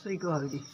ਸ੍ਰੀ ਅਕਾਲ ਜੀ।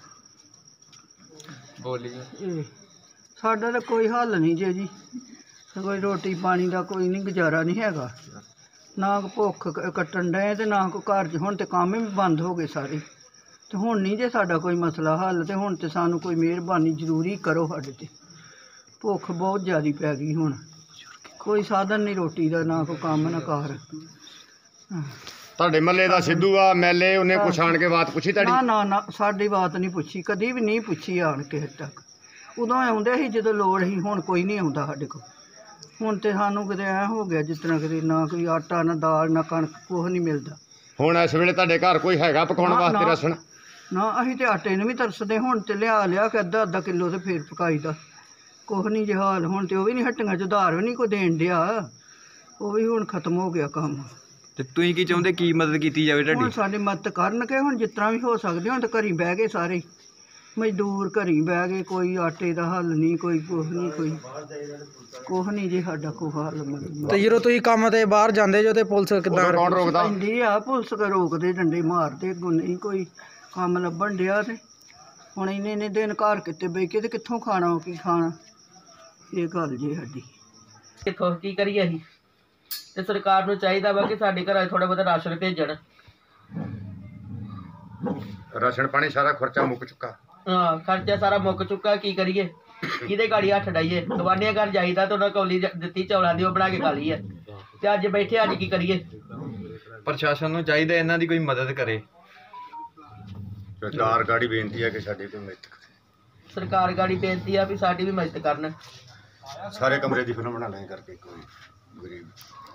ਬੋਲੀਏ। ਸਾਡਾ ਤਾਂ ਕੋਈ ਹੱਲ ਨਹੀਂ ਜੀ। ਕੋਈ ਰੋਟੀ ਪਾਣੀ ਦਾ ਕੋਈ ਨਹੀਂ, ਗੁਜ਼ਾਰਾ ਨਹੀਂ ਹੈਗਾ। ਨਾ ਭੁੱਖ ਕੱਟਣ ਡਏ ਤੇ ਨਾ ਕੋਈ ਘਰ 'ਚ। ਹੁਣ ਤੇ ਕੰਮ ਵੀ ਬੰਦ ਹੋ ਗਏ ਸਾਰੇ। ਤੇ ਹੁਣ ਨਹੀਂ ਜੇ ਸਾਡਾ ਕੋਈ ਮਸਲਾ ਹੱਲ। ਤੇ ਹੁਣ ਤੇ ਸਾਨੂੰ ਕੋਈ ਮਿਹਰਬਾਨੀ ਜ਼ਰੂਰੀ ਕਰੋ ਸਾਡੇ ਤੇ। ਭੁੱਖ ਬਹੁਤ ਜ਼ਿਆਦਾ ਪੈ ਗਈ ਹੁਣ। ਕੋਈ ਸਾਧਨ ਨਹੀਂ ਰੋਟੀ ਦਾ, ਨਾ ਕੋਈ ਕੰਮ ਨਾ ਕਾਰ। ਤੁਹਾਡੇ ਮਹੱਲੇ ਦਾ ਸਿੱਧੂ ਆ MLA, ਉਹਨੇ ਕੁਛ ਆਣ ਕੇ ਬਾਤ ਪੁੱਛੀ ਤੁਹਾਡੀ? ਨਾ ਨਾ ਨਾ, ਸਾਡੀ ਬਾਤ ਨਹੀਂ ਪੁੱਛੀ, ਕਦੀ ਵੀ ਨਹੀਂ ਪੁੱਛੀ ਆਣ ਕੇ ਹਜੇ ਤੱਕ। ਉਦੋਂ ਆਉਂਦੇ ਸੀ ਜਦੋਂ ਲੋੜ ਸੀ, ਹੁਣ ਕੋਈ ਨਹੀਂ ਆਉਂਦਾ ਸਾਡੇ ਕੋਲ। ਹੁਣ ਤੇ ਸਾਨੂੰ ਕਿਤੇ ਐਂ ਹੋ ਗਿਆ ਜਿਸ ਤਰ੍ਹਾਂ ਕਿਤੇ ਨਾ ਕੋਈ ਆਟਾ, ਨਾ ਦਾਲ, ਨਾ ਕਣਕ, ਕੁਛ ਨਹੀਂ ਮਿਲਦਾ। ਹੁਣ ਇਸ ਵੇਲੇ ਤੁਹਾਡੇ ਘਰ ਕੋਈ ਹੈਗਾ ਪਕਾਉਣ ਵਾਸਤੇ ਰਾਸ਼ਨ? ਨਾ, ਅਸੀਂ ਤੇ ਆਟੇ ਨੂੰ ਵੀ ਤਰਸਦੇ। ਹੁਣ ਤੇ ਲਿਆ ਕੇ ਅੱਧਾ ਕਿੱਲੋ ਤੇ ਫੇਰ ਪਕਾਈਦਾ। ਕੁਛ ਨਹੀਂ ਜੇ ਹਾਲ। ਹੁਣ ਤੇ ਉਹ ਵੀ ਨਹੀਂ ਹੱਟੀਆਂ 'ਚ ਉਧਾਰ ਵੀ ਨਹੀਂ ਕੋਈ ਦੇਣ ਡਿਆ। ਉਹ ਵੀ ਹੁਣ ਖਤਮ ਹੋ ਗਿਆ ਕੰਮ। ਤੇ ਤੁਸੀਂ ਕੀ ਚਾਹੁੰਦੇ, ਕੀ ਮਦਦ ਕੀਤੀ ਜਾਵੇ ਹੁਣ ਤੁਹਾਡੀ? ਸਾਡੀ ਮਦਦ ਕਰਨਗੇ ਹੁਣ ਜਿਸ ਤਰ੍ਹਾਂ ਵੀ ਹੋ ਸਕਦੇ। ਹੁਣ ਤਾਂ ਘਰੀ ਬਹਿ ਗਏ ਸਾਰੇ ਮਜ਼ਦੂਰ, ਘਰੀ ਬਹਿ ਗਏ। ਕੋਈ ਆਟੇ ਦਾ ਹੱਲ ਨਹੀਂ, ਕੋਈ ਕੁਛ ਨਹੀਂ, ਕੁਛ ਨਹੀਂ ਜੀ ਸਾਡਾ ਕੋਈ ਹੱਲ। ਤੇ ਜਦੋਂ ਤੁਸੀਂ ਕੰਮ ਤੇ ਬਾਹਰ ਜਾਂਦੇ ਜੋ ਤੇ ਪੁਲਿਸ ਕਿੱਦਾਂ ਕੌਣ ਰੋਕਦਾ? ਪੈਂਦੀ ਆ ਪੁਲਿਸ ਰੋਕਦੇ, ਡੰਡੇ ਮਾਰਦੇ। ਅੱਗੋਂ ਨਹੀਂ ਕੋਈ ਕੰਮ ਲੱਭਣ ਡਿਆ। ਤੇ ਹੁਣ ਇੰਨੇ ਦਿਨ ਘਰ ਕਿਤੇ ਬੈ ਕੇ ਤੇ ਕਿੱਥੋਂ ਖਾਣਾ, ਕੀ ਖਾਣਾ। ਇਹ ਗੱਲ ਜੀ ਸਾਡੀ। ਦੇਖੋ ਕੀ ਕਰੀਏ ਅਸੀਂ ਤੇ ਸਰਕਾਰ ਨੂੰ ਚਾਹੀਦਾ ਵਾ ਕਿ ਸਾਡੇ ਘਰਾਂ 'ਚ ਥੋੜਾ ਬਹੁਤਾ ਰਾਸ਼ਨ ਭੇਜਣ। ਰਾਸ਼ਨ ਪਾਣੀ ਸਾਰਾ ਖਰਚਾ ਮੁੱਕ ਚੁੱਕਾ। ਹਾਂ, ਖਰਚਾ ਸਾਰਾ ਮੁੱਕ ਚੁੱਕਾ। ਕੀ ਕਰੀਏ, ਕਿਹਦੇ ਗਾੜੀ ਹੱਥ ਡਾਈਏ? ਗਵਾਂਢੀਆਂ ਘਰ ਜਾਈਦਾ ਤੇ ਉਹਨਾਂ ਕੌਲੀ ਦਿੱਤੀ ਚੌਲਾਂ ਦੀ, ਉਹ ਬਣਾ ਕੇ ਖਾ ਲਈ ਹੈ। ਤੇ ਅੱਜ ਬੈਠੇ, ਅੱਜ ਕੀ ਕਰੀਏ? ਪ੍ਰਸ਼ਾਸਨ ਨੂੰ ਚਾਹੀਦਾ ਇਹਨਾਂ ਦੀ ਕੋਈ ਮਦਦ ਕਰੇ। ਸਰਕਾਰ ਗਾੜੀ ਬੇਨਤੀ ਹੈ ਕਿ ਸਾਡੀ ਕੋਈ ਮਦਦ ਕਰੇ। ਸਰਕਾਰ ਗਾੜੀ ਬੇਨਤੀ ਆ ਵੀ ਸਾਡੀ ਵੀ ਮਦਦ ਕਰਨ। ਸਾਰੇ ਕਮਰੇ ਦੀ ਫਿਲਮ ਬਣਾ ਲੈਣ ਕਰਕੇ ਕੋਈ ਗਰੀਬ।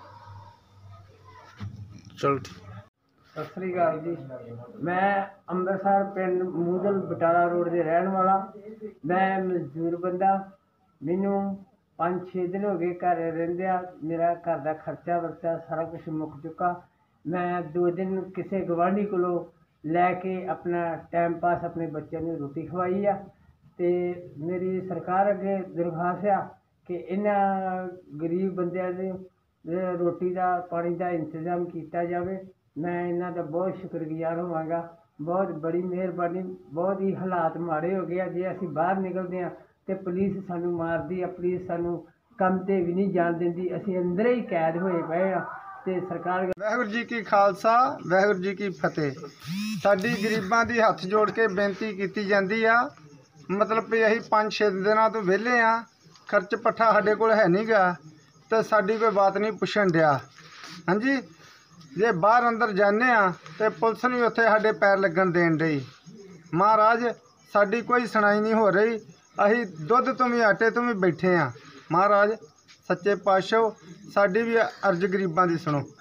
ਚਲ ਸਤਿ ਸ੍ਰੀ ਅਕਾਲ ਜੀ। ਮੈਂ ਅੰਮ੍ਰਿਤਸਰ ਪਿੰਡ ਮੂਜਲ ਬਟਾਲਾ ਰੋਡ ਦੇ ਰਹਿਣ ਵਾਲਾ। ਮੈਂ ਮਜ਼ਦੂਰ ਬੰਦਾ। ਮੈਨੂੰ 5-6 ਦਿਨ ਹੋ ਗਏ ਘਰ ਰਹਿੰਦਿਆਂ। ਮੇਰਾ ਘਰ ਦਾ ਖਰਚਾ ਵਰਚਾ ਸਾਰਾ ਕੁਛ ਮੁੱਕ ਚੁੱਕਾ। ਮੈਂ 2 ਦਿਨ ਕਿਸੇ ਗਵਾਂਢੀ ਕੋਲੋਂ ਲੈ ਕੇ ਆਪਣਾ ਟਾਈਮ ਪਾਸ, ਆਪਣੇ ਬੱਚਿਆਂ ਨੂੰ ਰੋਟੀ ਖਵਾਈ ਆ। ਅਤੇ ਮੇਰੀ ਸਰਕਾਰ ਅੱਗੇ ਦਰਖਾਸਤ ਆ ਕਿ ਇਹਨਾਂ ਗਰੀਬ ਬੰਦਿਆਂ ਦੇ ਰੋਟੀ ਦਾ, ਪਾਣੀ ਦਾ ਇੰਤਜ਼ਾਮ ਕੀਤਾ ਜਾਵੇ। ਮੈਂ ਇਹਨਾਂ ਦਾ ਬਹੁਤ ਸ਼ੁਕਰਗੁਜ਼ਾਰ ਹੋਵਾਂਗਾ। ਬਹੁਤ ਬੜੀ ਮਿਹਰਬਾਨੀ। ਬਹੁਤ ਹੀ ਹਾਲਾਤ ਮਾੜੇ ਹੋ ਗਏ ਆ। ਜੇ ਅਸੀਂ ਬਾਹਰ ਨਿਕਲਦੇ ਹਾਂ ਤਾਂ ਪੁਲਿਸ ਸਾਨੂੰ ਮਾਰਦੀ ਆ। ਪੁਲਿਸ ਸਾਨੂੰ ਕੰਮ 'ਤੇ ਵੀ ਨਹੀਂ ਜਾਣ ਦਿੰਦੀ। ਅਸੀਂ ਅੰਦਰ ਹੀ ਕੈਦ ਹੋਏ ਪਏ ਆ। ਤੇ ਸਰਕਾਰ। ਵਾਹਿਗੁਰੂ ਜੀ ਕੀ ਖਾਲਸਾ, ਵਾਹਿਗੁਰੂ ਜੀ ਕੀ ਫਤਿਹ। ਸਾਡੀ ਗਰੀਬਾਂ ਦੀ ਹੱਥ ਜੋੜ ਕੇ ਬੇਨਤੀ ਕੀਤੀ ਜਾਂਦੀ ਆ। ਮਤਲਬ ਵੀ ਅਸੀਂ 5-6 ਦਿਨਾਂ ਤੋਂ ਵਿਹਲੇ ਆ। ਖਰਚ ਪੱਠਾ ਸਾਡੇ ਕੋਲ ਹੈ ਨਹੀਂ ਗਾ ਤੇ ਸਾਡੀ ਕੋਈ ਬਾਤ ਨਹੀਂ ਪੁੱਛਣ ਡਿਆ। ਹਾਂਜੀ, ਜੇ ਬਾਹਰ ਅੰਦਰ ਜਾਂਦੇ ਆ ਤੇ ਪੁਲਿਸ ਨਹੀਂ ਉੱਥੇ ਸਾਡੇ ਪੈਰ ਲੱਗਣ ਦੇਣ ਡਈ। ਮਹਾਰਾਜ, ਸਾਡੀ ਕੋਈ ਸੁਣਾਈ ਨਹੀਂ ਹੋ ਰਹੀ। ਅਸੀਂ ਦੁੱਧ ਤੋਂ ਵੀ, ਆਟੇ ਤੋਂ ਵੀ ਬੈਠੇ ਆ। ਮਹਾਰਾਜ ਸੱਚੇ ਪਾਤਸ਼ਾਹ, ਸਾਡੀ ਵੀ ਅਰਜ਼ ਗਰੀਬਾਂ ਦੀ ਸੁਣੋ।